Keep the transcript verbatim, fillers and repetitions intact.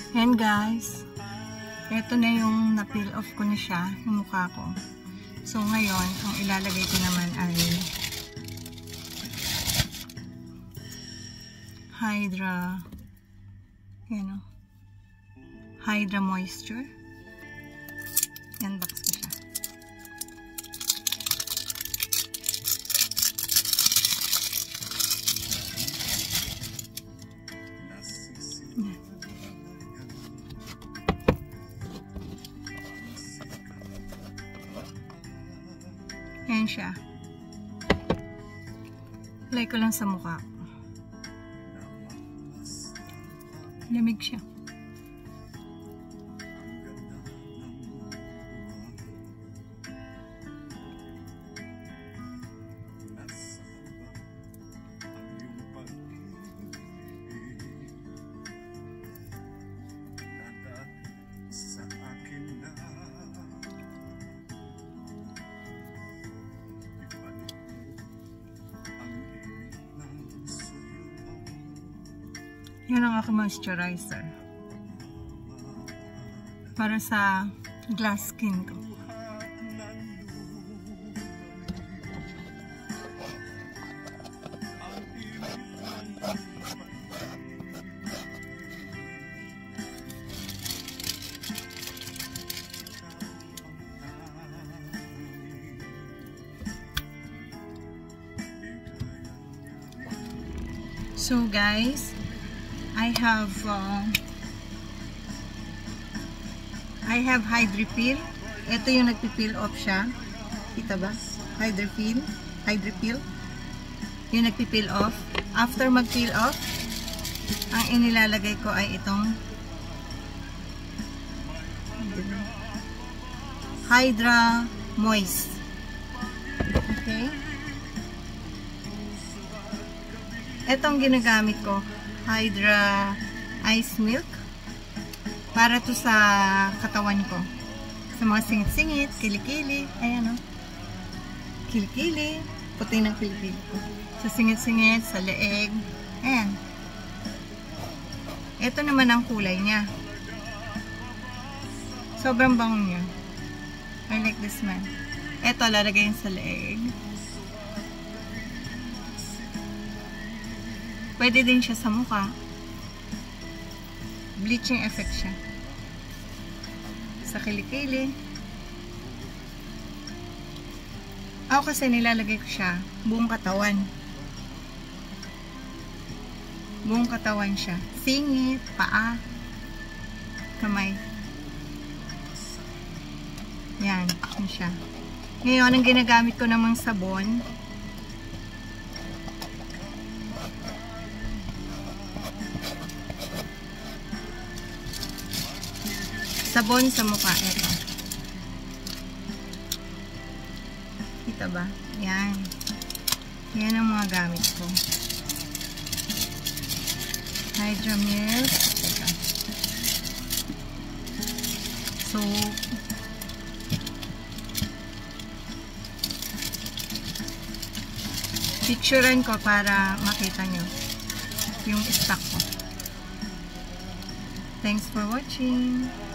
Yan guys, ito na yung na-peel off ko na siya, yung mukha ko. So ngayon, ang ilalagay ko naman ay Hydra, yan o, Hydra Moisture. Yan, box ko siya. Yan. Yan siya. Apply ko lang sa mukha. Lamig siya. Yan ang aking moisturizer para sa glass skin ko. So guys, I have uh, I have Hydra-Peel. Ito yung nagpi-peel off siya. Kita ba? Hydra-Peel. Hydra-Peel. Yung nagpi-peel off. After mag-peel off, ang inilalagay ko ay itong Hydra Moist. Okay? Itong ginagamit ko, Hydra Ice Milk, para to sa katawan ko, sa mga singit-singit, kilikili, ayan o, kilikili, puti ng kilikili ko, sa singit-singit, sa leeg, ayan. Ito naman ang kulay niya, sobrang bango niya. I like this man. Ito lalagay sa leeg. Pwede din siya sa mukha. Bleaching effect siya. Sa kilikili. Ako kasi nilalagay ko siya buong katawan. Buong katawan siya. Singit, paa, kamay. Yan, yun siya. Ngayon, ang ginagamit ko namang sabon, sabon sa mukha. Ito. Kita ba? Yan. Yan ang mga gamit ko. Hydra Milk. Ito. Soap. Picturean ko para makita nyo yung stock ko. Thanks for watching.